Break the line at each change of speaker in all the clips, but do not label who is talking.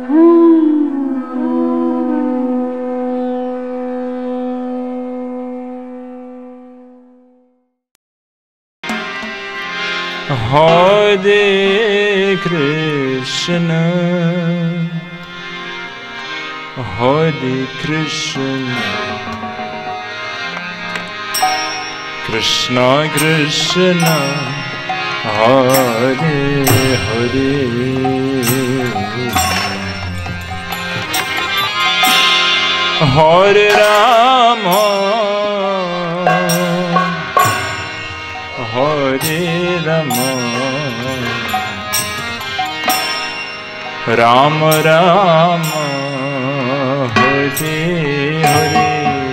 Hare Krishna, Hare Krishna, Krishna Krishna, Hare Hare, Hare Rama, Hare Rama, Rama Rama, Hare Hare.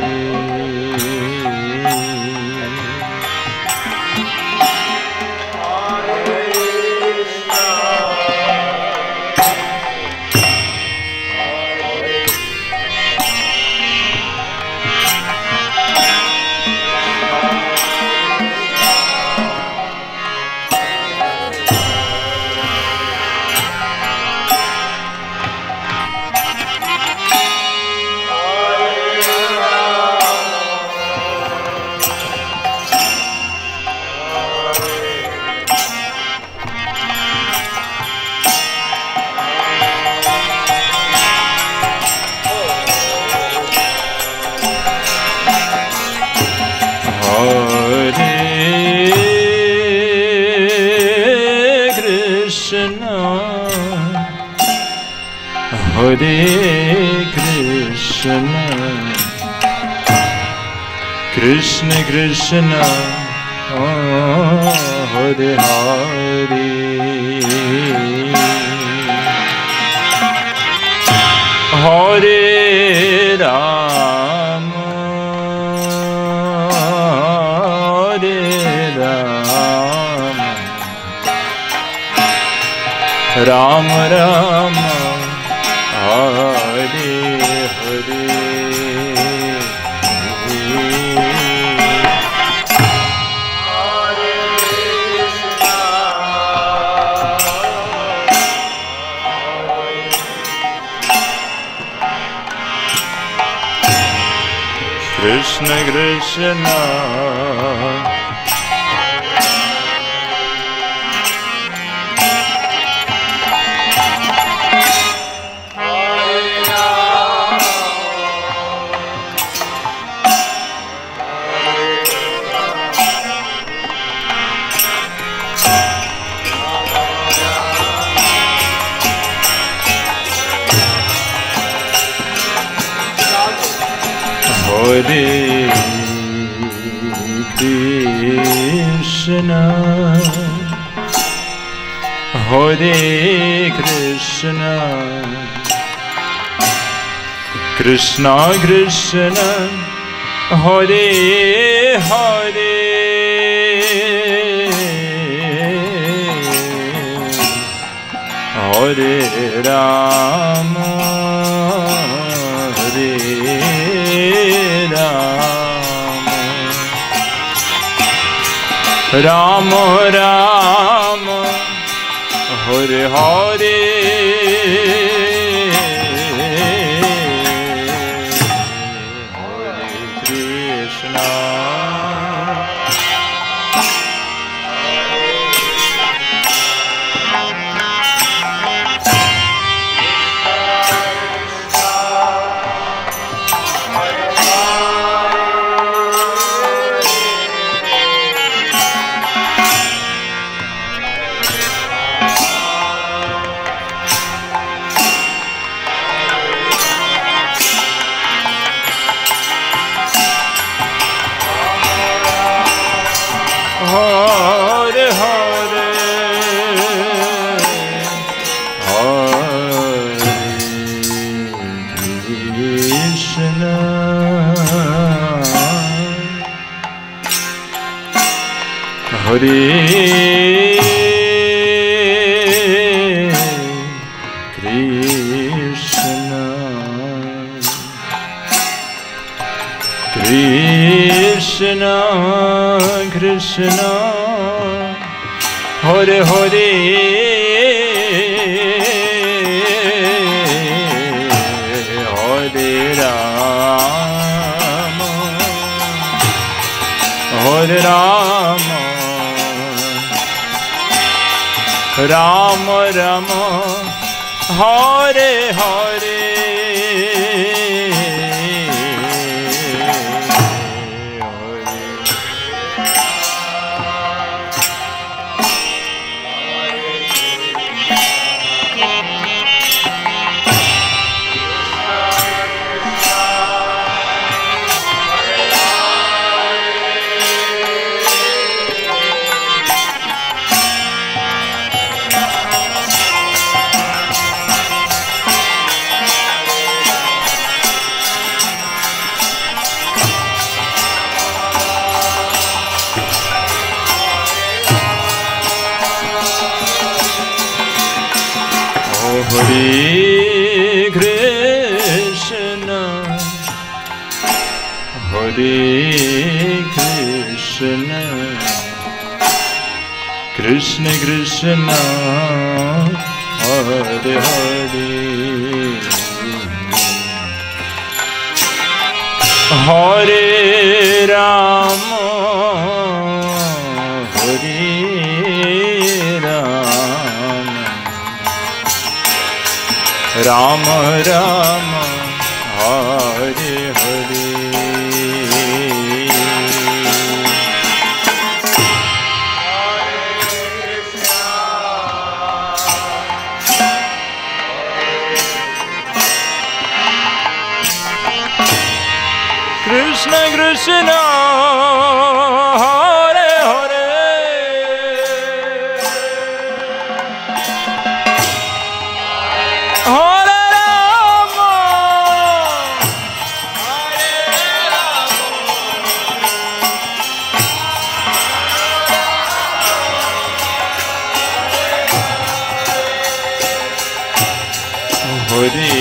Hare Krishna, Krishna Krishna, Hare Hare, Hare Rama, Hare Rama, Rama Rama, Hare Hare. Krishna Krishna, Hare Krishna, Hare Krishna, Krishna Krishna, Hare Hare, Hare Rama, Hare Rama Rama, Hare Hare, Hare Krishna, Hare Hare, Hare Krishna, Hare Krishna, Krishna Krishna, Hare Hare, Hare Rama, Rama Rama, Hare Hare. Hare Krishna, Hare Krishna, Krishna Krishna, Hare Hare, Hare Rama, Hare Rama, Rama Rama, Hare Hare. Krishna Krishna, Hare Hare, Hare Rama, Hare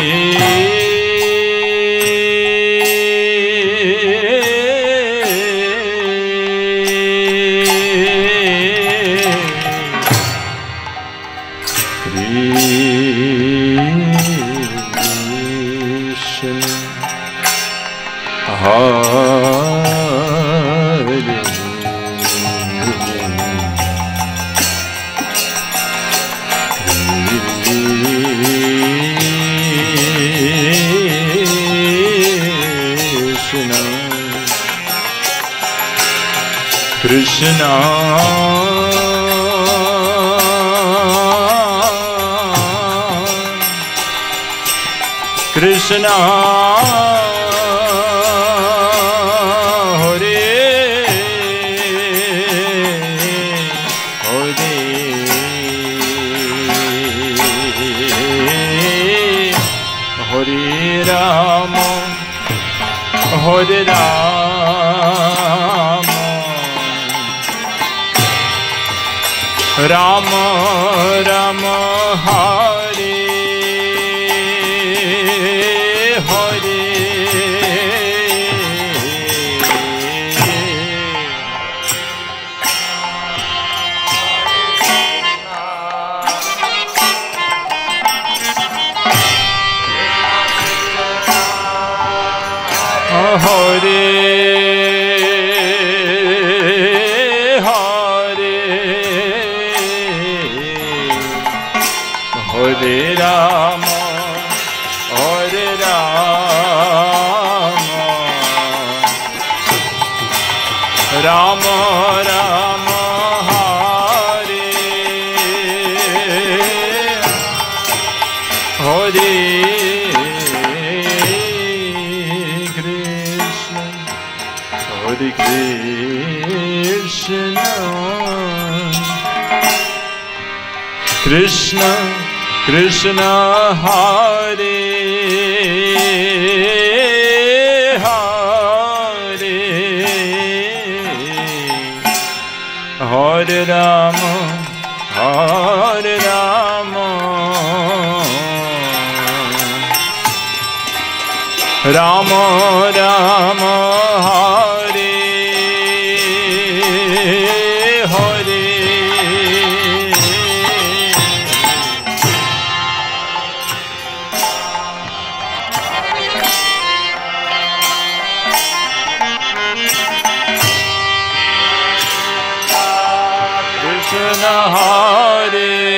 Krishna Krishna Hare Hare, Hare Rama, Hare Rama, Rama Rama, Hare Hare. Hare Hare Rama, Hare Rama, Rama Rama, Hare Hare. Hare Krishna, Krishna Krishna, Hare Hare, Hare Rama, Hare Rama, Rama Rama, Hare Hare. Hare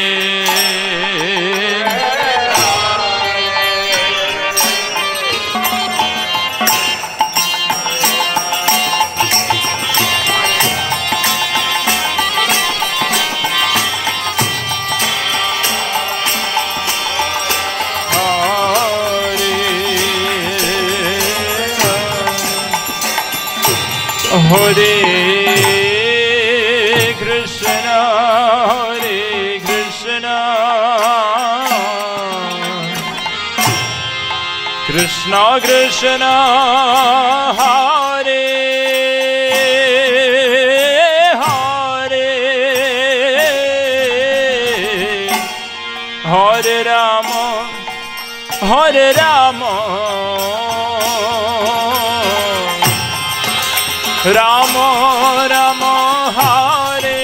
Hare Krishna, Hare Krishna, Krishna Krishna, Hare Hare, Hare Rama, Hare Rama, Rama Rama Hare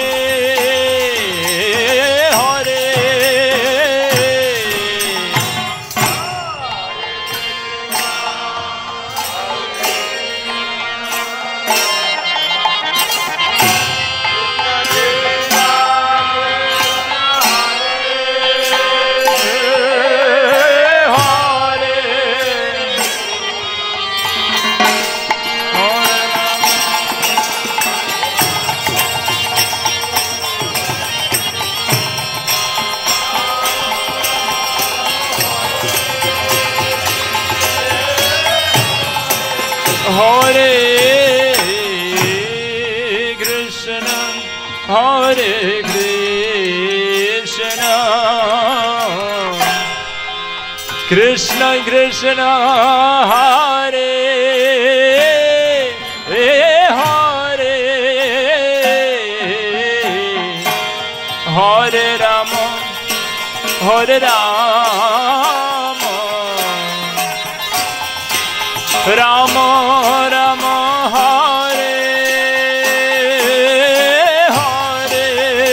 Hare Hare Krishna, Hare Krishna, Krishna Krishna, Hare Hare, Hare Rama, Hare Rama, Rama Rama Hare Hare,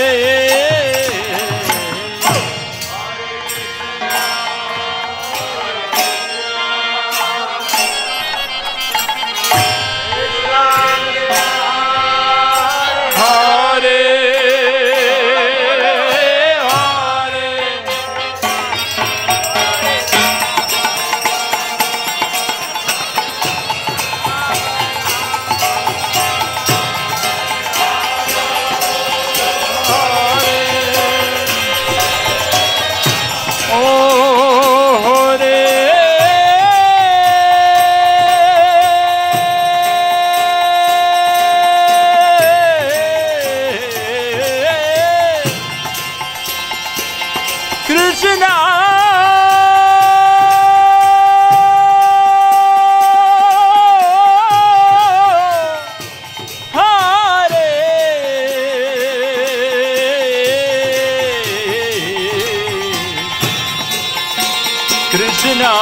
Krishna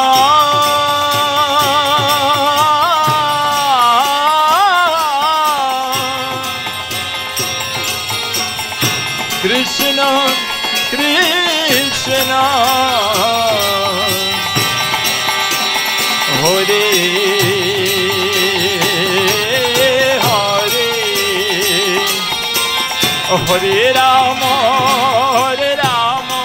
Krishna Krishna Hare Hare, Hare Rama, Hare Rama,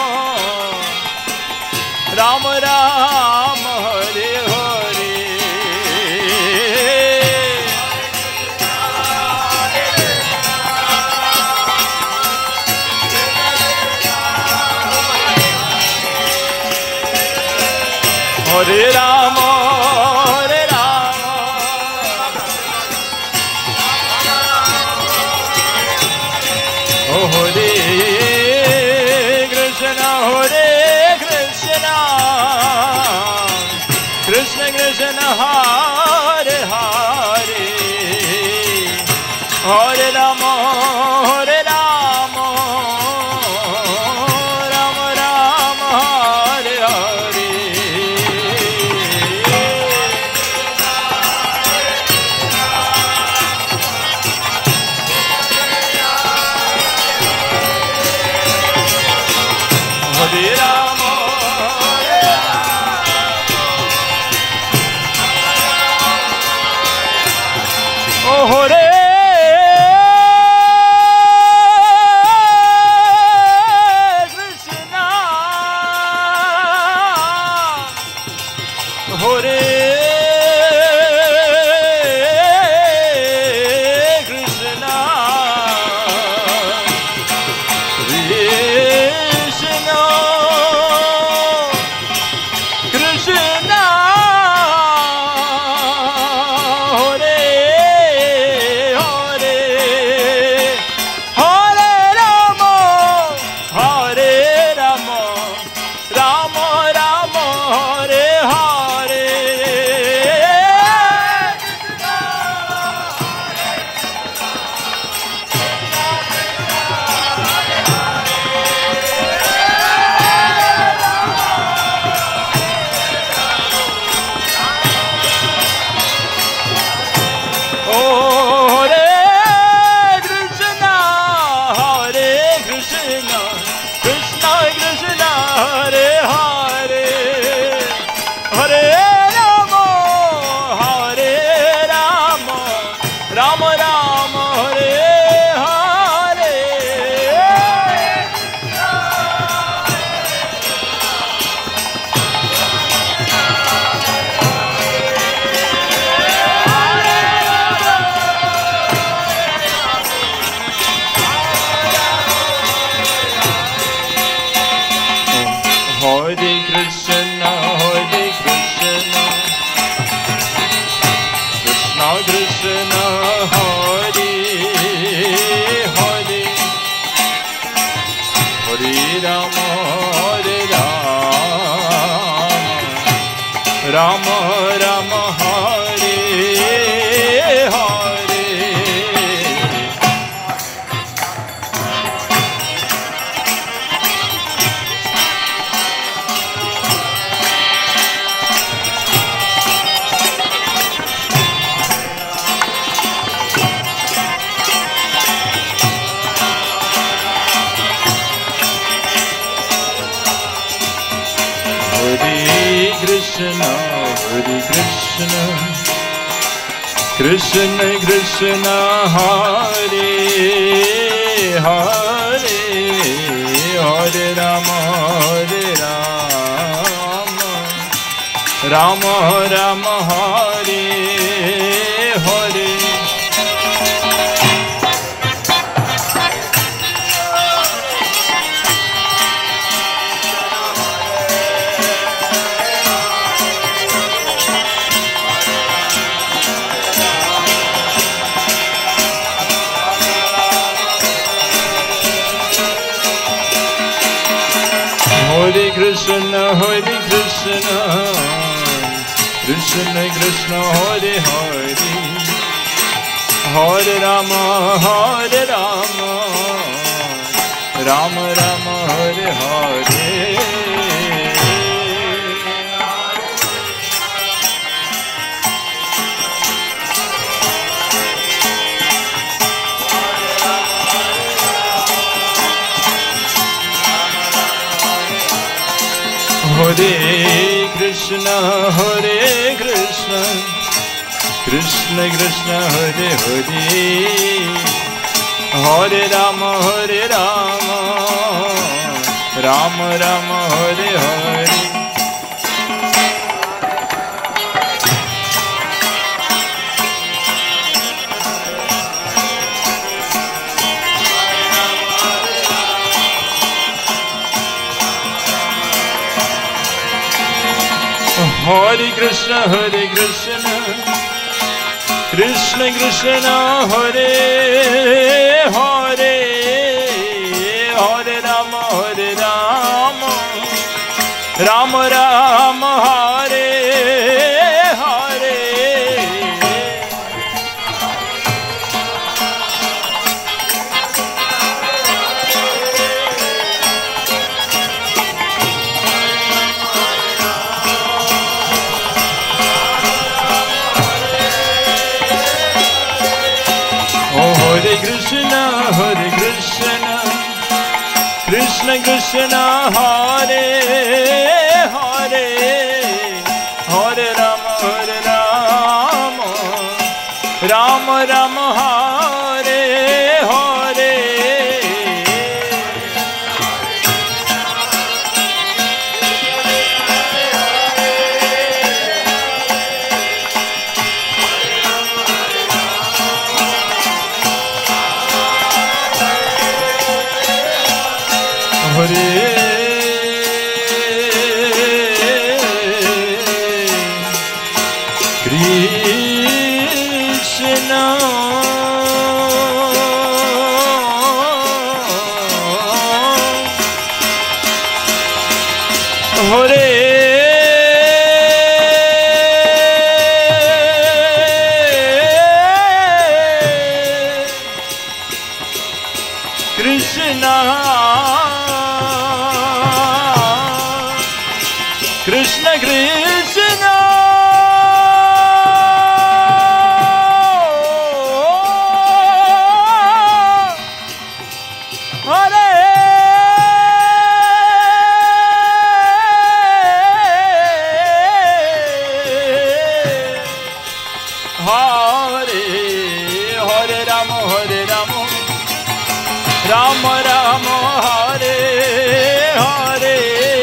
Rama Rama, Hare Hare. Hare Rama, Hare Rama, Hare Krishna, Hare Krishna, Krishna Krishna, Hare Hare, Hare Rama, Hare Rama, Rama Rama, Hare Hare. Hare Rama, Hare Rama, oh Hare Hare Rama, Rama Rama, Hare Hare. Hare Krishna, Krishna Krishna, Hare Hare, Hare Rama, Rama Rama, Hare Hare. Hare Krishna, Krishna Krishna, Hare Hare, Hare Rama, Rama Rama, Hare Hare. Hare Krishna, Krishna Krishna, Hare Hare, Hare Rama, Rama Rama, Hare Hare. Hare Krishna, Krishna Krishna, Hare Hare, Hare Rama, Rama Rama, Hare Hare. Hare Krishna, Krishna Krishna, Hare Hare, Hare Rama, Rama Rama, Hare Hare. Hare Krishna, Hare Krishna, Krishna Krishna, Hare Hare, Hare Rama, Rama Rama, Hare Hare.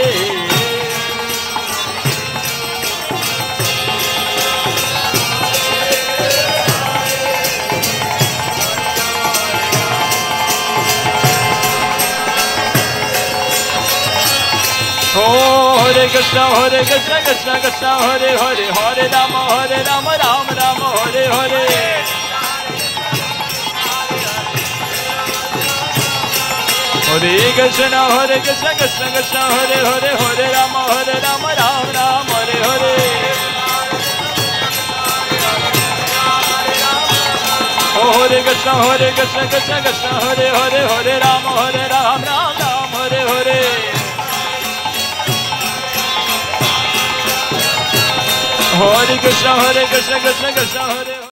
Hare Krishna, Krishna Krishna, Hare Hare, Hare Rama, Rama Rama, Hare Hare. Hare Krishna Krishna Krishna Hare Hare Hare Rama Rama Rama Hare Hare Hare Krishna Krishna Krishna Hare Hare Hare Rama Rama Hare Hare Hare Krishna Krishna Krishna Hare